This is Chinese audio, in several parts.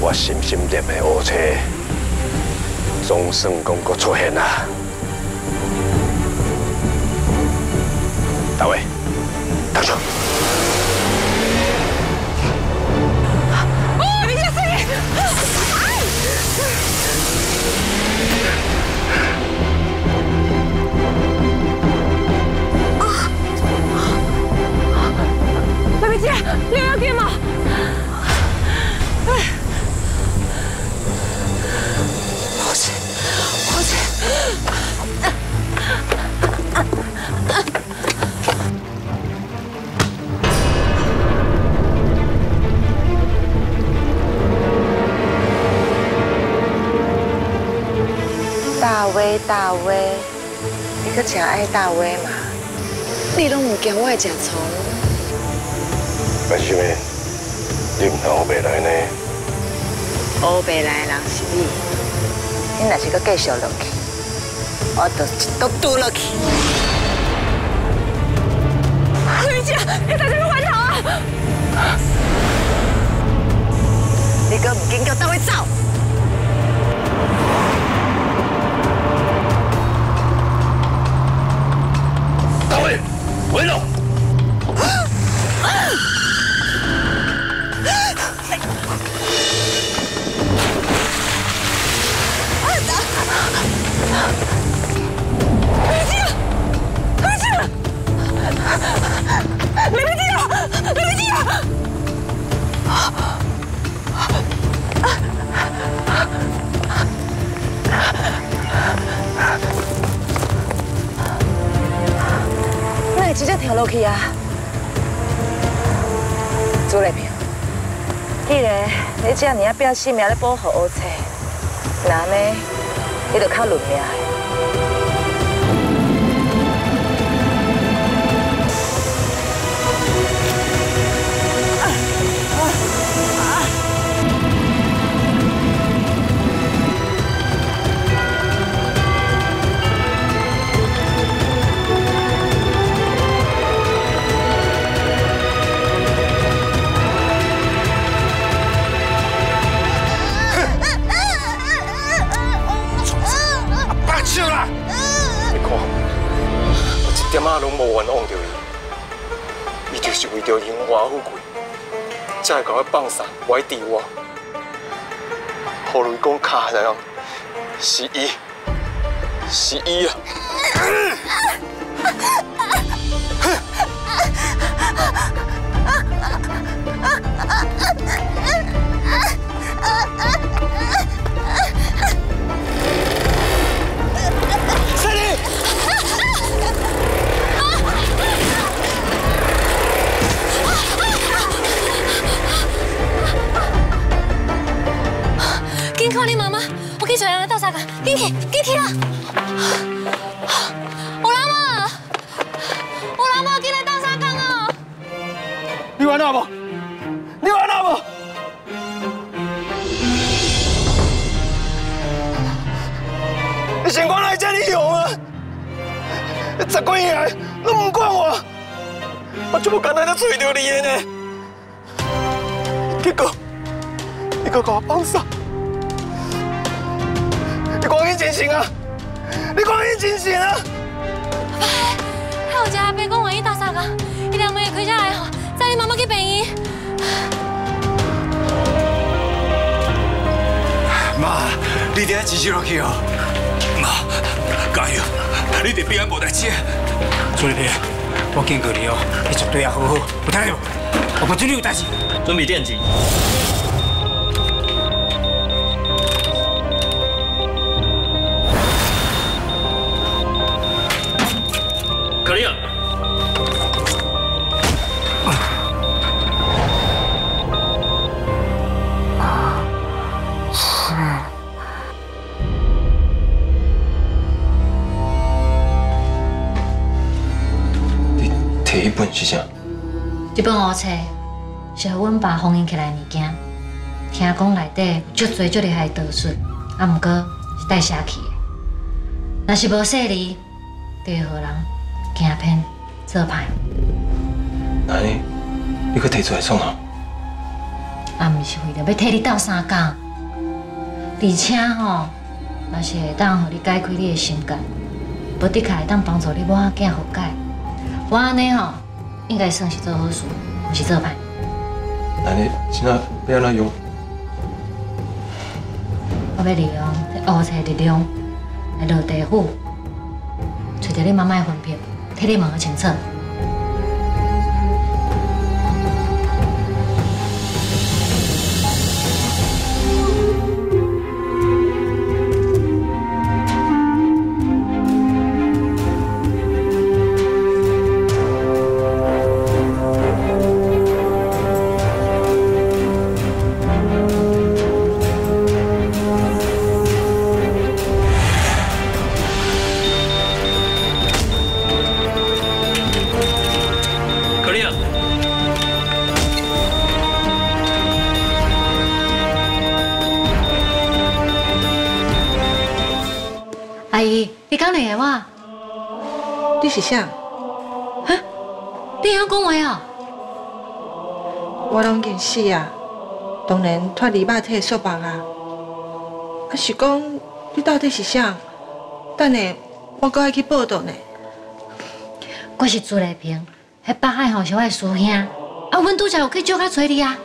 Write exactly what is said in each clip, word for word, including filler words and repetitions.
我心心念的乌车，总算讲阁出现啦。大卫，等等。 妹妹姐，你要紧吗？抱歉，抱歉。大威，大威，你可真爱大威嘛？你拢唔惊我会食葱？ 为什么你唔通黑白来呢？ 黑白来的人是你，你若是搁继续落去，我就一刀剁落去。李姐，你在这边还逃啊！你搁唔紧叫大卫走？ 大卫，回头。 妹妹姐啊，妹妹姐啊！那会直接跳落去啊？朱丽萍，既然你这样尔拼性命咧保护乌车，那呢，你就较论命的。 点仔拢无冤枉着伊，伊就是为着荣华富贵，才会甲我放散歪伫我。后来讲卡的人是伊，是伊啊！ 你做人来斗相共，紧去，紧去啦！有人无？有人无？紧来斗相共哦！ 你冤哪无？你冤哪无？你先管来这里用啊！十几年拢唔管我，我这么简单就找到你的呢，结果你搁把我放散。 你赶紧进行啊！你赶紧进行啊！ 还有一个阿伯讲愿意斗相共，伊两暝开车来吼，载你妈妈去病院。 妈，你等下支持落去哦。妈，加油！你得平安无代志。朱丽萍，我警告你哦，你绝对要好好，有听到？我不准你有代志。 准备电击。 可丽尔， 你摕迄本是啥？ 这本乌册是阮爸封印起来的物件，听讲内底有足多足厉害的道术，啊，毋过是带写去的。若是无细字，就会互人。 行骗做歹， 那你，你搁摕出来创啥？ 啊，毋是为着要替你斗相共，而且吼，若是会当互你解开你的心结，无的确会当帮助你某仔囝和解。我安尼吼，应该算是做好事，毋是做歹。 那你现在要安怎用？ 我要利用这乌菜的力量来落地府，找到你妈妈的分票，替你问个清楚。阿姨，你讲你的我？ 你是啥？ 哈？你会晓讲话哦？ 我拢认识啊，当然脱离肉体束缚啊。啊是讲你到底是啥？等下我搁爱去报道呢。 我是朱丽萍，迄北海吼是我的师兄，啊，阮拄则有去酒家找你啊。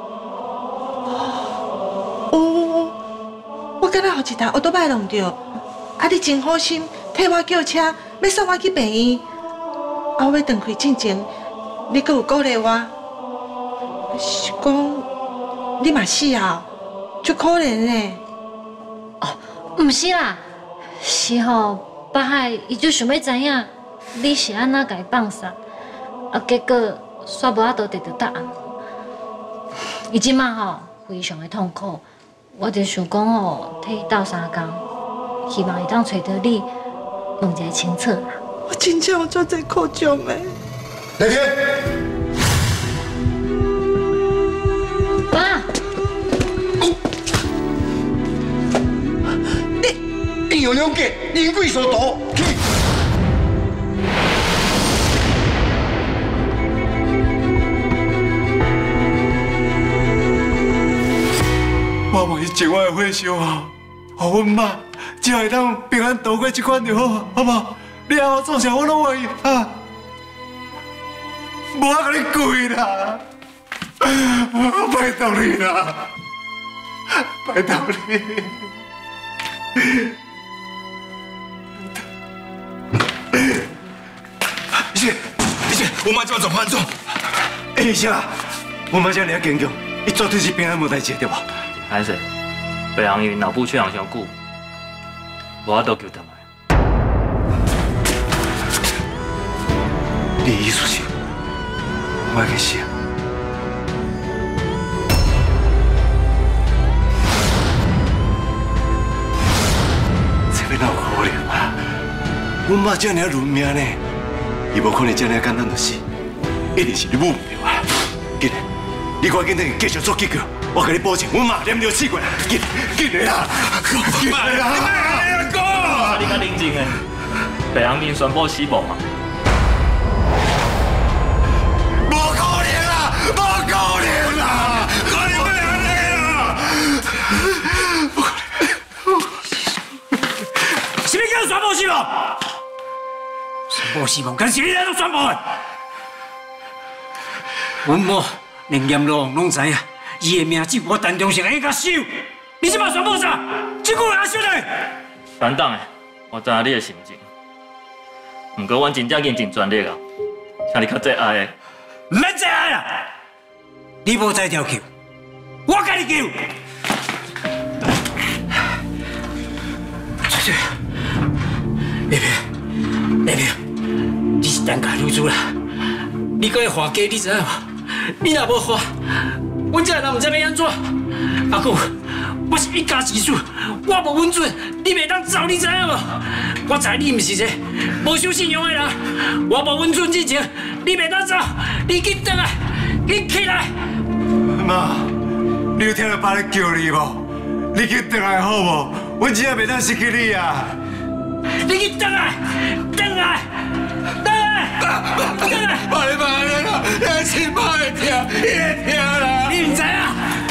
有有有，我敢若互一台奥多摆弄着。啊！你真好心替我叫车，要送我去病院。啊！我要转开进前，你阁有鼓励我，是讲你嘛死啊，足可怜呢。 哦，毋是啦，是吼北海伊就想要知影你是安怎甲伊放杀，啊，结果煞无法度得到答案。伊即马吼非常的痛苦，我就想讲吼替伊斗相共。希望会当找到你，问一个清楚啦。 我真正有做这苦衷的。 那天， 爸， 你应有了解，人鬼所夺，去。 我问伊情我的火烧啊，互阮妈。只要会当平安度过这关就好，好不好？你爱我做啥，我拢愿意啊！无我甲你跪啦，拜托你啦，拜托你。医生，医生，我妈今晚怎判总？哎，医生啊，我妈这么坚强，伊绝对是平安无代志，对吧？ 歹势，白人因脑部缺氧伤久。无法度救倒来。 你意思是，我要死啊？这边哪有可能啊？阮妈这么论命呢，伊无可能这么简单就死，一定是你母唔对啊！紧来，你赶紧等继续做急救，我甲你保证，阮妈念着死过来，紧紧来啦！紧来啦！ 你较冷静诶，白人民宣布死亡嘛？ 无可能啦，无可能啦，可能不安尼啦！ 什么叫宣布死亡？宣布死亡，敢是你来做宣布的？阮某连阎罗王拢知影，伊的名字我陈忠诚会甲收。你即摆宣布啥？这句话阿收嘞？ 等等诶。我知影你的心情，不过阮真正认真全力啊，请你较节哀的。 唔免节哀啦，你无在条求，我甲你求。出去，丽萍，丽萍，你是单家女子啦，你搁要花家，你知影无？你若无花，阮这人唔知要安怎。阿姑。我是一家之主，我无稳准，你袂当走，你知影无？我知你毋是一个无守信用的人，我无稳准之前，你袂当走，你紧转来，紧起来。 妈，你有听到爸咧叫你无？你紧转来好无？阮真正袂当失去你啊！ 你紧转来，转来，转来，转来！ 爸，你别安尼啦，你心妈会疼，伊会疼啦。 你毋知影？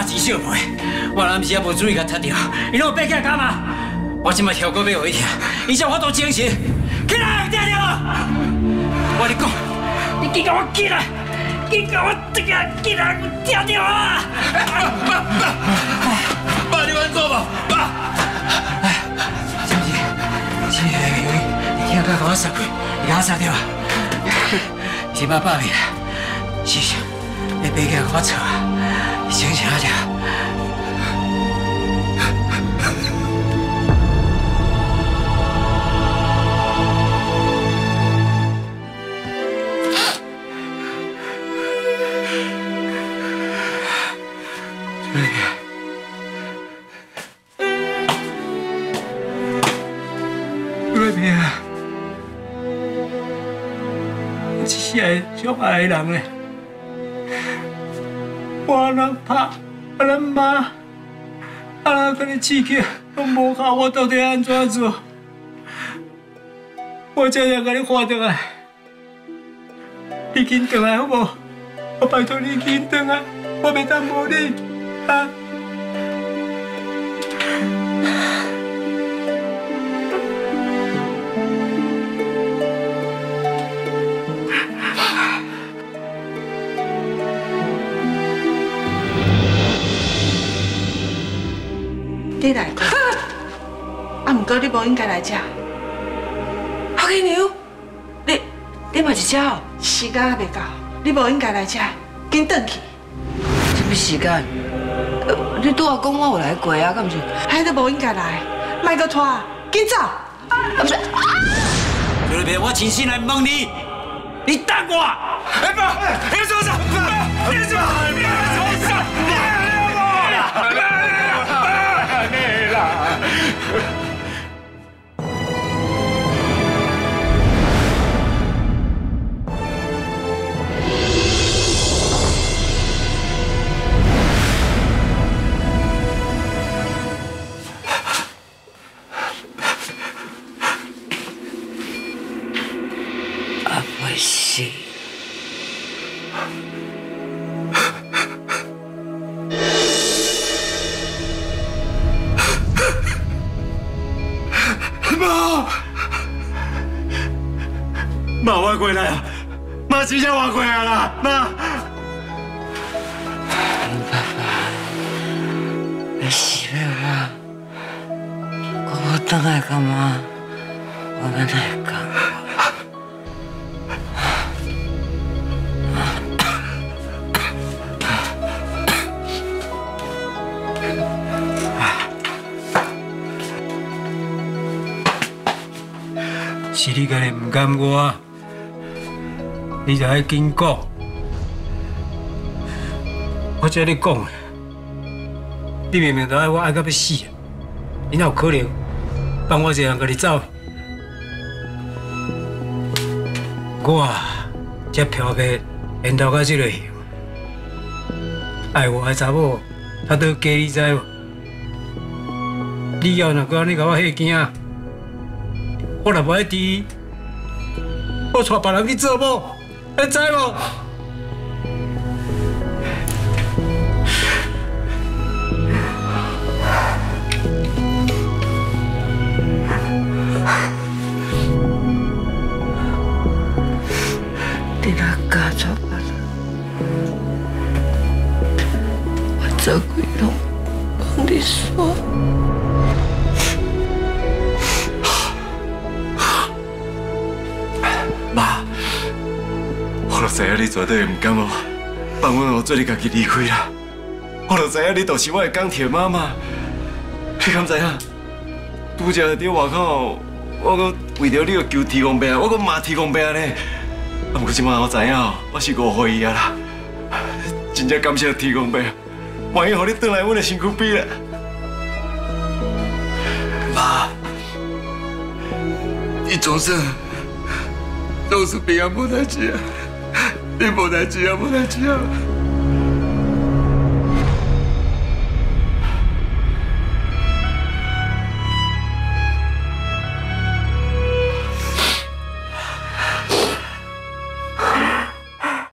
钱小妹，我若毋是也无注意甲踢掉，伊拢有爬起来干嘛？我即摆跳过要互伊听，伊才我都精神，起来，听着无？我跟你讲，你紧甲我起来，紧甲我这个起来，听着啊！爸爸，爸，你安怎无？爸，哎，是不是？是因为你听到甲我杀过，你甲我杀掉啊？是爸爸命，是你爬起来我错啊！你醒醒者。 瑞平啊，我一世最爱的人嘞，我人拍，啊人骂，啊人跟你刺激，拢无效，我到底安怎做？我这样跟你换回来，你紧回来好无？我拜托你紧回来，我袂当无你啊！ 你来过，啊，毋过你无应该来遮。 好鸡牛，你你嘛是遮哦？ 时间还未到，你无应该来遮，紧转去。 什么时间？呃，你拄仔讲我有来过啊，敢毋是？ 迄都无应该来，莫搁拖，紧走。 啊不是， 刘瑞平，我真心来问你，你答我。哎爸，你做啥？爸，你做啥？你做啥？你我。 啊，不是。 妈，我回来啊！妈，真正我回来啦！妈， 爸爸，你是要我，我我等来干嘛？我跟他讲。 是你家己唔甘我。 你就爱紧讲，我这你讲，你明明就爱我爱到要死，你哪有可能帮我这样跟你走？我啊，这漂泊沿到到这个，爱我的查某，他都嫁你知无？你要若搁安尼甲我吓惊，我若无爱治，我带别人去做某。 你知无？ 你若嫁错人，我做鬼拢帮你说。 妈。 我就知影你绝对唔甘我，放阮我做你家己离开啦。我就知影你就是我的钢铁妈妈。你敢知影？拄则伫外口，我搁为着你个求天公伯啊，我搁骂天公伯呢。啊，不过即摆我知影，我是误会伊啊啦。真正感谢天公伯，愿意互你转来阮的身躯边啦。妈，你总算总是平安无代志啊！ 你无代志啊，无代志啊！